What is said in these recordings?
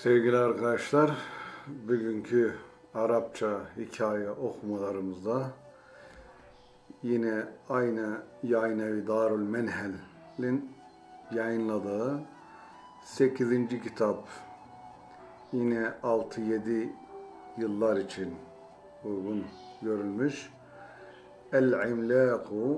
Sevgili arkadaşlar, bugünkü Arapça hikaye okumalarımızda yine aynı Yayınevi Darül Menhel'in yayınladığı 8. kitap, yine 6-7 yıllar için uygun görülmüş El-İmlâku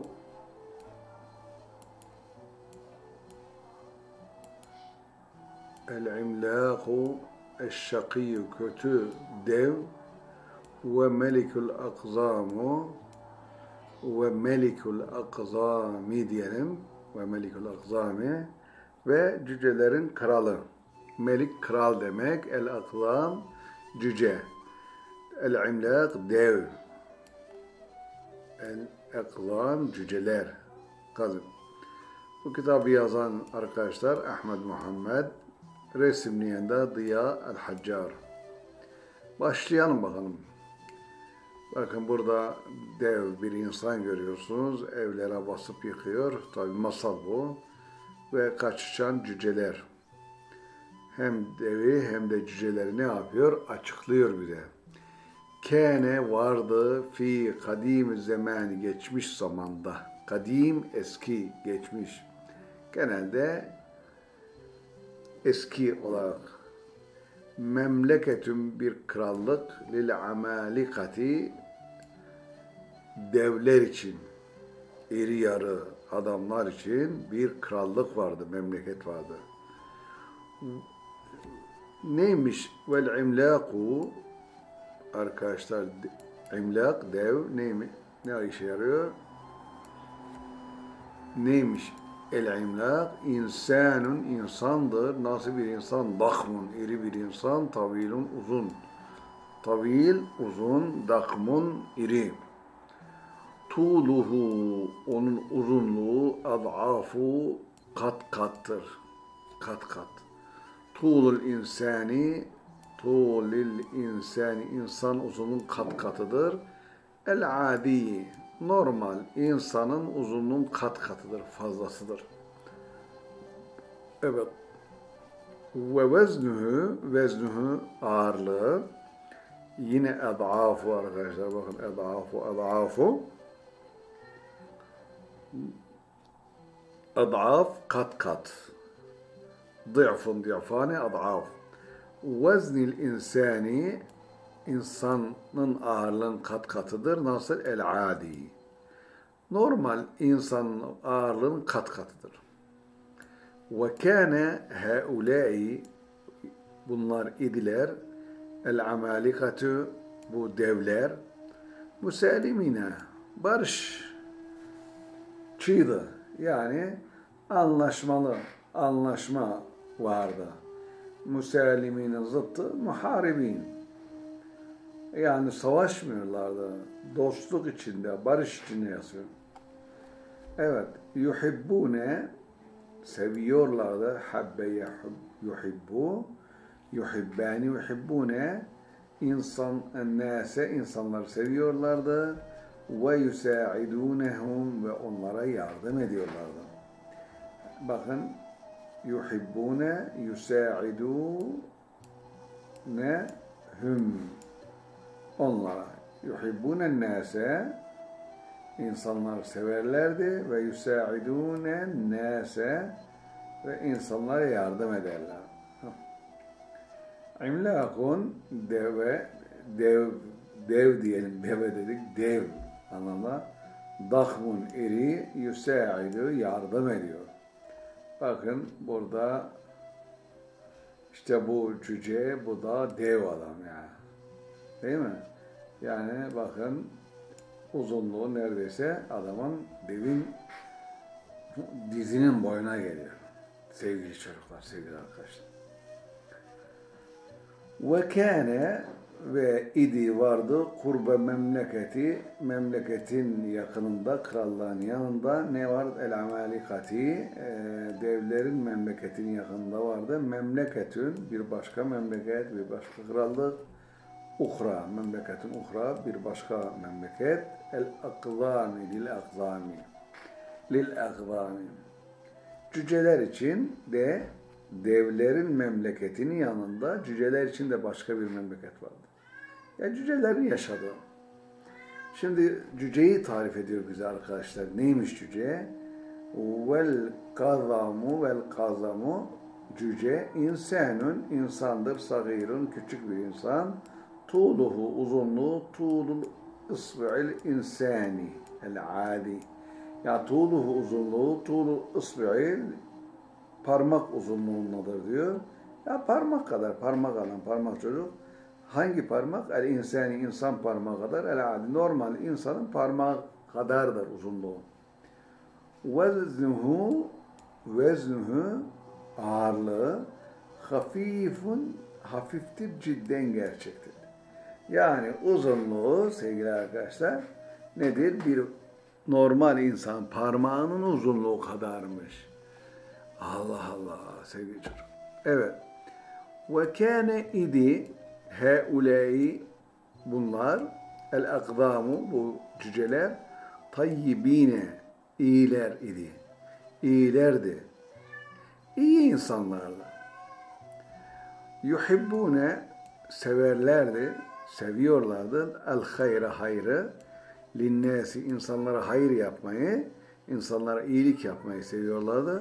El-İmlâku Eşşakî kötü dev ve Melikul Akzamu ve Melikul Akzami diyelim ve Melikul Akzami ve cücelerin kralı. Melik kral demek, El-Akzam cüce, El-İmlâk dev, El-Akzam cüceler, kadın. Bu kitabı yazan arkadaşlar Ahmet Muhammed, resimleyen de Diya El-Haccar. Başlayalım bakalım. Bakın burada dev bir insan görüyorsunuz. Evlere basıp yıkıyor. Tabi masal bu. Ve kaçışan cüceler. Hem devi hem de cüceleri ne yapıyor? Açıklıyor bize. Kâne vardı fi kadim zamani geçmiş zamanda. Kadim eski, geçmiş. Genelde eski olarak memleketün bir krallık lil amalikati devler için, iri yarı adamlar için bir krallık vardı, memleket vardı. Neymiş? Vel imlaku arkadaşlar, imlak dev neymiş? Ne işe yarıyor? Neymiş? El-imlak insanun insandır. Nasıl bir insan? Dakmun iri bir insan. Tavilun uzun. Tavil uzun. Dakmun iri. Tuluhu onun uzunluğu ad'afu kat kattır. Kat kat. Tulul insani tulil insani insan uzunluğun kat katıdır. El-adi normal insanın uzunluğun kat katıdır, fazlasıdır. Evet. Ve veznuhu ağırlığı yine ed'afu arkadaşlar, bakın ed'afu ed'af kat kat. Dı'fun di'fani ed'af. Veznil insani insanın ağırlığın kat katıdır. Nasıl? El-adi. Normal insanın ağırlığının kat katıdır. Ve kâne haulâi bunlar idiler el-amalikatü bu devler müselimine barışçıydı. Yani anlaşma vardı. Müseliminin zıttı muharibin. Yani savaşmıyorlardı. Dostluk içinde, barış içinde yaşıyor. Evet. Yuhibbune seviyorlardı. Habbe yuhibbu yuhibbani yuhibbune insanları seviyorlardı. Ve yusa'idunehum ve onlara yardım ediyorlardı. Bakın yuhibbune yusa'idunehum onlara yuhibbûnen nâse insanları severlerdi ve yusâidûnen nâse ve insanlara yardım ederler. İmlâkun dev diyelim, deve dedik, dev anlamda. Dahmun iri yusâidû yardım ediyor. Bakın burada işte bu cüce, bu da dev adam yani. Değil mi? Yani bakın uzunluğu neredeyse adamın devin dizinin boyuna geliyor. Sevgili çocuklar, sevgili arkadaşlar. Ve kâne ve idi vardı kurbe memleketi memleketin yakınında, krallığın yanında ne var? El-amalikati devlerin memleketin yakınında vardı. Memleketün bir başka memleket, bir başka krallık. Uhra, memleketin uhra, bir başka memleket. El-akzami, lil-akzami. Lil-akzami. Cüceler için de devlerin memleketinin yanında cüceler için de başka bir memleket vardı. Ya cücelerin yaşadığı. Şimdi cüceyi tarif ediyor bize arkadaşlar. Neymiş cüce? Vel kazamu cüce insanun insandır, sagirun küçük bir insan. Tuğluhu uzunluğu tuğlul isbi'il insani el adi. Ya tuğluhu uzunluğu tuğlul isbi'il parmak uzunluğundadır diyor. Ya parmak kadar, parmak alan, parmak çocuk. Hangi parmak? El insani, insan parmağı kadar. El adi, normal insanın parmağı kadardır uzunluğu. Veznuhu ağırlığı hafiftir, cidden gerçektir. Yani uzunluğu sevgili arkadaşlar nedir? Bir normal insan parmağının uzunluğu kadarmış. Allah Allah sevgili çocuk. Evet. Ve kâne idi heulâi bunlar el akdamu bu cüceler tayyibine iyiler idi. İyilerdi. İyi insanlarla. Yuhibbune severlerdi, seviyorlardı. El hayra hayrı. Linnâsi insanlara hayır yapmayı, insanlara iyilik yapmayı seviyorlardı.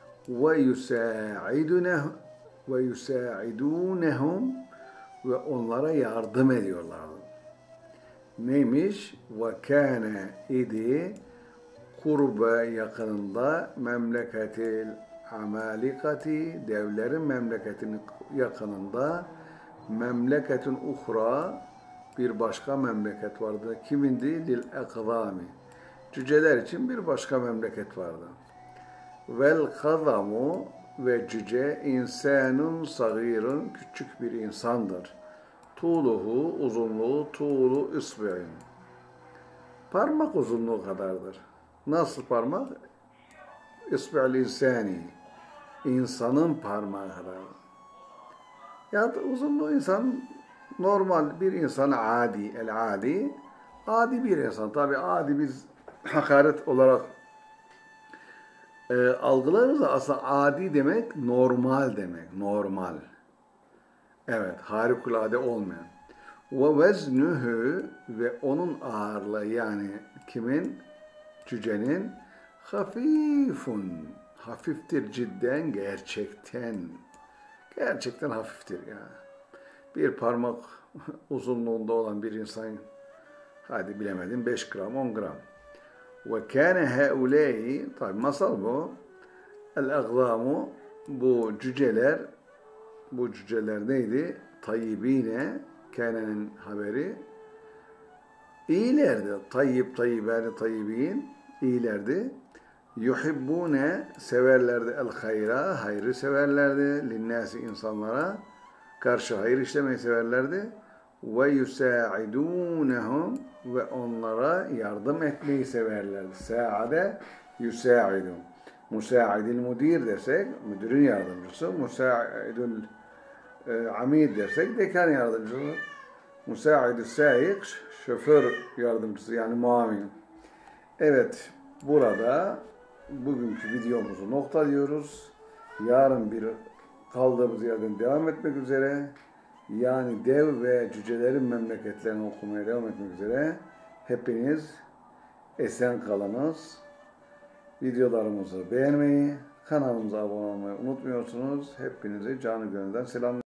Ve yusâidûnehum ve onlara yardım ediyorlardı. Neymiş? Ve kâne idi kurbe yakınında memleketil amalikati devlerin memleketinin yakınında memleketin uhra bir başka memleket vardı. Kimindi? Lil ekzami. Cüceler için bir başka memleket vardı. Vel kazamu ve cüce insanun sagirun küçük bir insandır. Tuğluhu uzunluğu tuğlu isbi'in. Parmak uzunluğu kadardır. Nasıl parmak? İsbi'l insani. İnsanın parmağı kadar. Ya uzunluğu insan normal bir insan adi, el adi. Adi bir insan. Tabi adi biz hakaret olarak algılarız da aslında adi demek normal demek. Normal. Evet, harikulade olmayan. Ve veznuhu ve onun ağırlığı yani kimin? Cücenin hafifun. Hafiftir cidden gerçekten. Gerçekten hafiftir yani. Bir parmak uzunluğunda olan bir insan hadi bilemedim 5 gram 10 gram. Ve kâne heulâi tabi masal bu. El-agzâmu bu cüceler neydi? Tayyibine kânenin haberi iyilerdi. Tayyib, tayyibâni, tayyibîn iyilerdi. Yuhibbune severlerdi el hayra, hayrı severlerdi. Linnâsi insanlara karşı hayır işlemeyi severlerdi. Ve yusâidûnehum ve onlara yardım etmeyi severlerdi. Sâade yusâidûn. Musâidil müdir dersek, müdürün yardımcısı. Musâidul amid dersek, dekan yardımcısı. Musâidül sâik, şoför yardımcısı yani muamin. Evet, burada bugünkü videomuzu noktalıyoruz. Yarın bir kaldığımız yerden devam etmek üzere. Yani dev ve cücelerin memleketlerini okumaya devam etmek üzere. Hepiniz esen kalınız. Videolarımızı beğenmeyi, kanalımıza abone olmayı unutmuyorsunuz. Hepinizi canı gönülden selamlıyorum.